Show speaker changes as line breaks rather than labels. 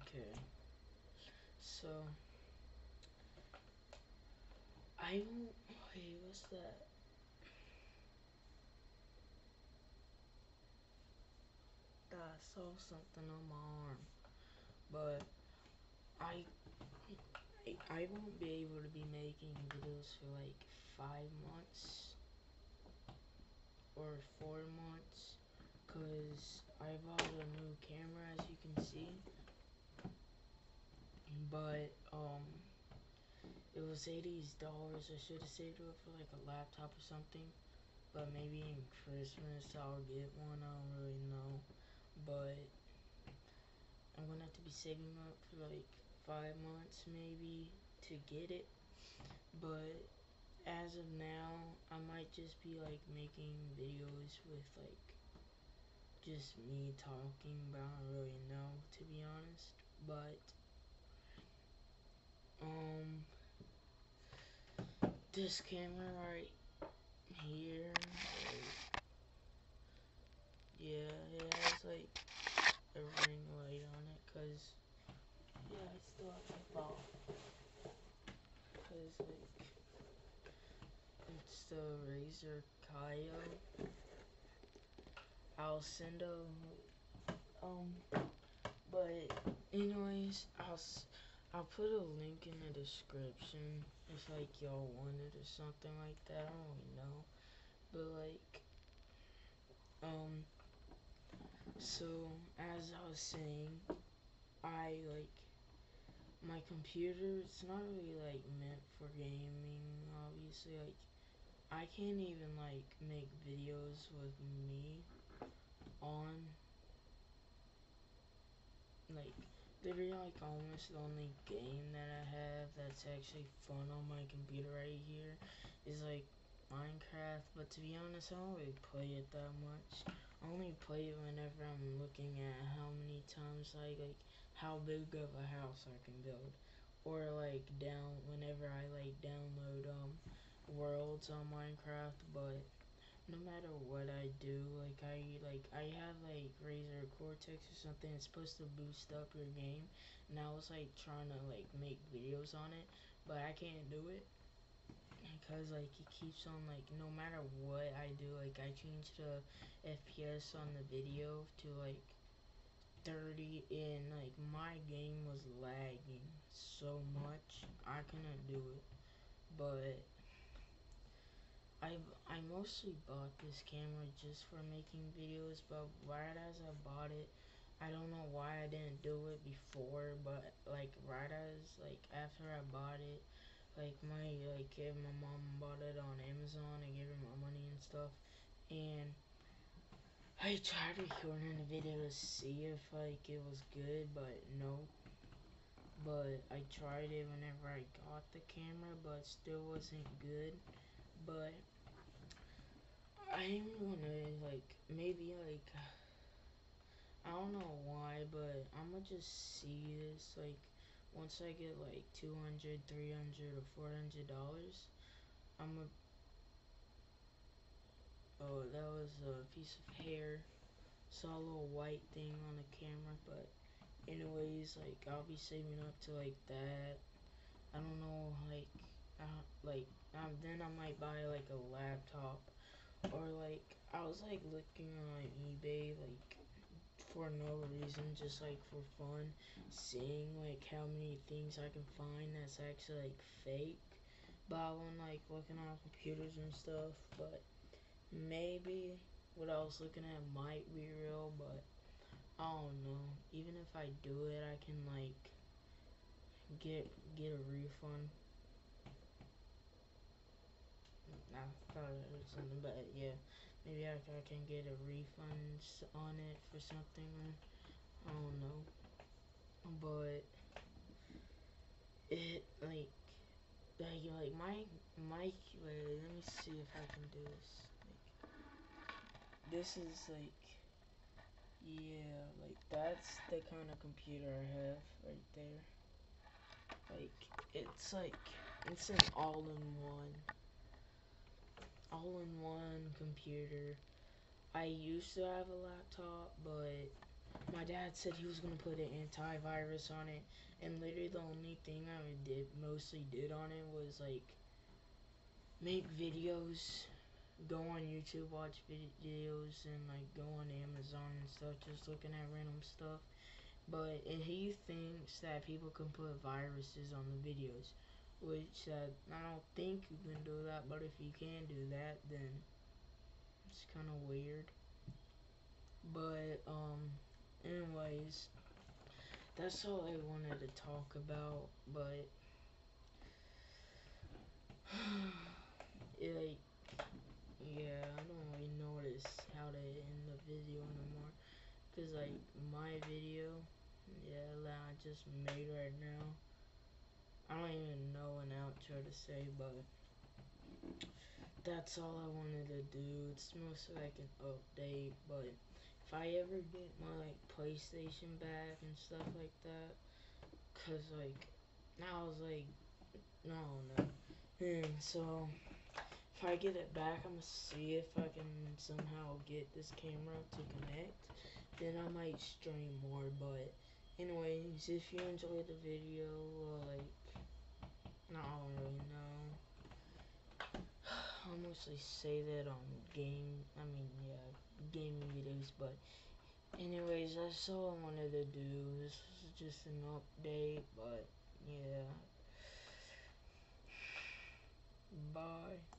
Okay, so I don't. Wait, what's that? I saw something on my arm, but I, I won't be able to be making videos for like 5 months or 4 months, cause I bought a new camera, as you can see, but it was $80. I should have saved it for like a laptop or something. But maybe in Christmas I'll get one. I don't really know. But I'm gonna have to be saving up for like 5 months maybe to get it. But as of now, I might just be like making videos with like just me talking, but I don't really know, to be honest. But um, this camera right here, like, yeah, it has like a ring light on it, cause yeah, I still have to fall, cause like it's the Razer Kaio Alcendo. Um, but anyways, I'll put a link in the description if like y'all want it or something like that. I don't really know, but like um, so as I was saying, I like my computer. It's not really like meant for gaming. Obviously, like I can't even like make videos with me on, like, literally like almost the only game that I have that's actually fun on my computer right here is like Minecraft. But to be honest, I don't really play it that much. I only play it whenever I'm looking at how many times like how big of a house I can build, or like whenever I like download worlds on Minecraft. But no matter what I do, like I have like Razer Cortex or something. It's supposed to boost up your game, and I was like trying to like make videos on it, but I can't do it because like it keeps on like no matter what I do, like I change the FPS on the video to like 30, and like my game was lagging so much I couldn't do it. But I mostly bought this camera just for making videos, but right as I bought it, I don't know why I didn't do it before, but like right as like after I bought it, my mom bought it on Amazon. I gave her my money and stuff, and I tried recording the video to see if like it was good, but no. But I tried it whenever I got the camera, but still wasn't good. But I'm gonna like maybe like I don't know why, but I'm gonna just see this like once I get like 200, 300, or $400. I'm gonna. Oh, that was a piece of hair. Saw a little white thing on the camera, but anyways, like I'll be saving up to like that. I don't know, then I might buy like a laptop, or like I was like looking on eBay like for no reason, just like for fun, seeing like how many things I can find that's actually like fake. But I went like looking on computers and stuff, but maybe what I was looking at might be real, but I don't know. Even if I do it, I can like get a refund. I thought it was something, but yeah, maybe I can get a refund on it for something. I don't know, but it like my wait, let me see if I can do this. Like this is like, yeah, like that's the kind of computer I have right there. Like it's an all-in-one computer. I used to have a laptop, but my dad said he was gonna put an antivirus on it, and literally the only thing I mostly did on it was like make videos, go on YouTube, watch videos, and like go on Amazon and stuff, just looking at random stuff. But and he thinks that people can put viruses on the videos, which I don't think you can do that. But if you can do that, then it's kind of weird. But anyways, that's all I wanted to talk about. But like, yeah, I don't really notice how to end the video anymore. Cause like my video, yeah, that I just made right now, I don't even know an outro to say, but that's all I wanted to do. It's mostly like an update, but if I ever get my like PlayStation back and stuff like that, cause like I was like, I don't know. So if I get it back, I'm gonna see if I can somehow get this camera to connect. Then I might stream more. But anyways, if you enjoyed the video, like, I don't really know. I mostly say that on gaming videos. But anyways, that's all I wanted to do. This was just an update. But yeah, bye.